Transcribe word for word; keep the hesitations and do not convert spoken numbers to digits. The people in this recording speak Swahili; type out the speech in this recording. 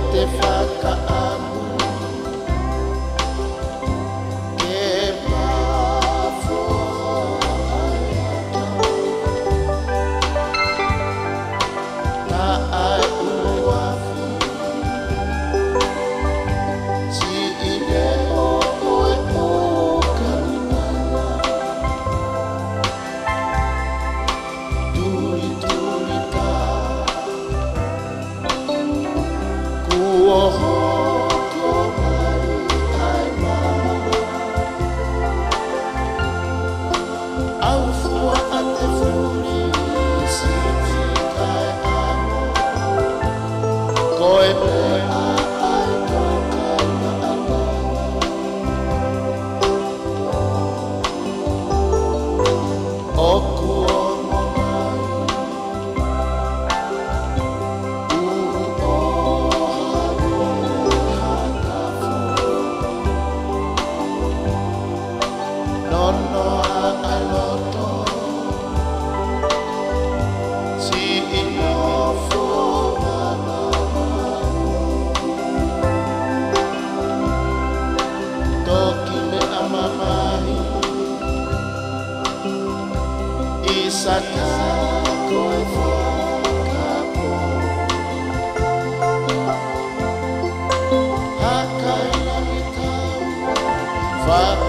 te whakaamu ke mawho na ai uafu si ine o oe o kalimana turi turi ka kuoho ko mai ai mama au fua ate furi si kai amo koe pe a ai toka mama o kuomo mai u o haru hakafu nono a aloto si inofo mama toki me amamai isaka koe whakapo hakai langi tau